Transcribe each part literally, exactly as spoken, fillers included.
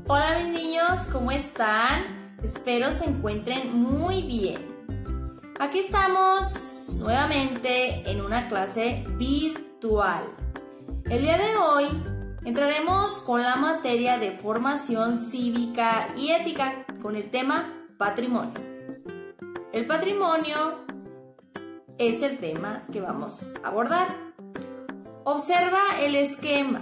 Hola mis niños, ¿cómo están? Espero se encuentren muy bien. Aquí estamos nuevamente en una clase virtual. El día de hoy entraremos con la materia de formación cívica y ética con el tema patrimonio. El patrimonio es el tema que vamos a abordar. Observa el esquema.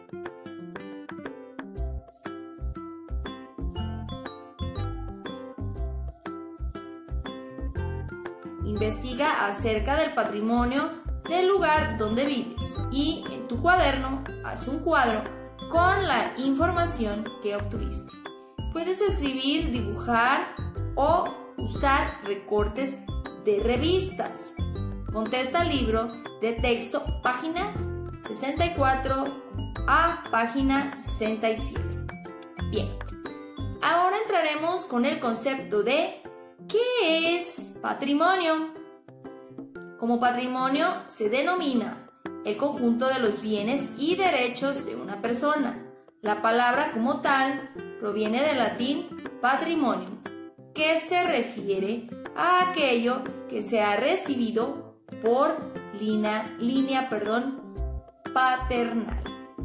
Investiga acerca del patrimonio del lugar donde vives y en tu cuaderno haz un cuadro con la información que obtuviste. Puedes escribir, dibujar o usar recortes de revistas. Contesta el libro de texto página sesenta y cuatro a página sesenta y siete. Bien, ahora entraremos con el concepto de ¿qué es patrimonio? Como patrimonio se denomina el conjunto de los bienes y derechos de una persona. La palabra como tal proviene del latín patrimonium, que se refiere a aquello que se ha recibido por línea, línea perdón, paternal.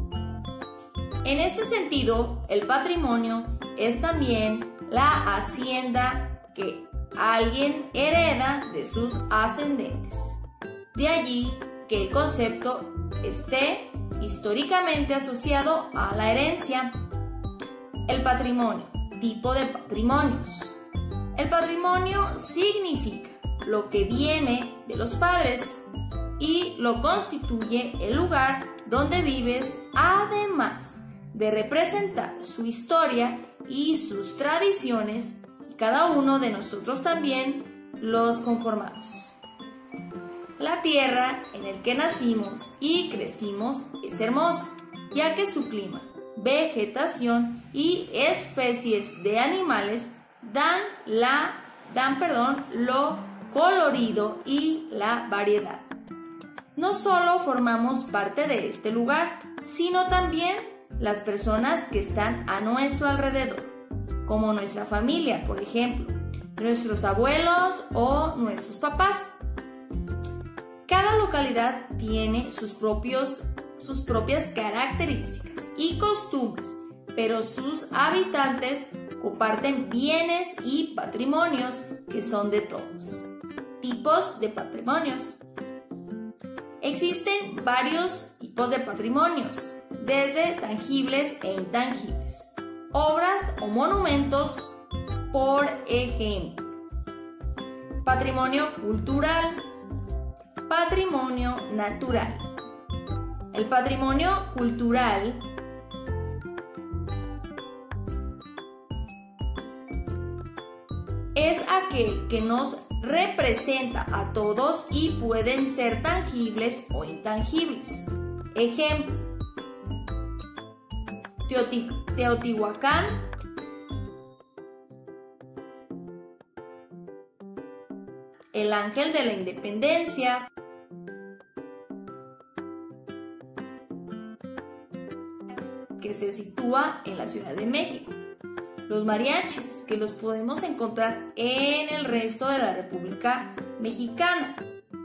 En este sentido, el patrimonio es también la hacienda que alguien hereda de sus ascendentes. De allí que el concepto esté históricamente asociado a la herencia. El patrimonio, tipo de patrimonios. El patrimonio significa lo que viene de los padres y lo constituye el lugar donde vives, además de representar su historia y sus tradiciones. Cada uno de nosotros también los conformamos. La tierra en la que nacimos y crecimos es hermosa, ya que su clima, vegetación y especies de animales dan, la, dan perdón, lo colorido y la variedad. No solo formamos parte de este lugar, sino también las personas que están a nuestro alrededor, como nuestra familia, por ejemplo, nuestros abuelos o nuestros papás. Cada localidad tiene sus, propios, sus propias características y costumbres, pero sus habitantes comparten bienes y patrimonios que son de todos. Tipos de patrimonios. Existen varios tipos de patrimonios, desde tangibles e intangibles. Obras o monumentos, por ejemplo. Patrimonio cultural, patrimonio natural. El patrimonio cultural es aquel que nos representa a todos y pueden ser tangibles o intangibles. Ejemplo: Teotihuacán, el Ángel de la Independencia, que se sitúa en la Ciudad de México, los mariachis, que los podemos encontrar en el resto de la República Mexicana.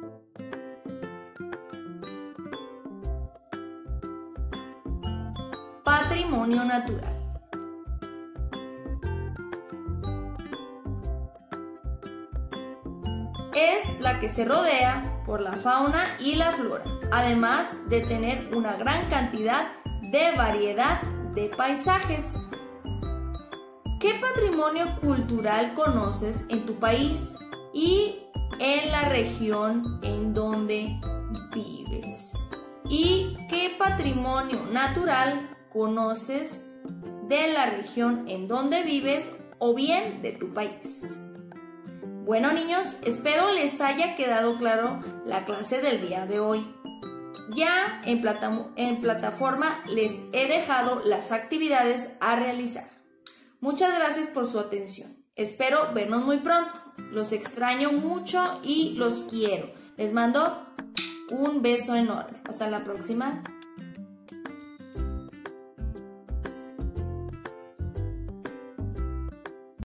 Patrimonio natural. Es la que se rodea por la fauna y la flora, además de tener una gran cantidad de variedad de paisajes. ¿Qué patrimonio cultural conoces en tu país y en la región en donde vives? ¿Y qué patrimonio natural conoces de la región en donde vives o bien de tu país? Bueno, niños, espero les haya quedado claro la clase del día de hoy. Ya en, plata, en plataforma les he dejado las actividades a realizar. Muchas gracias por su atención. Espero vernos muy pronto. Los extraño mucho y los quiero. Les mando un beso enorme. Hasta la próxima.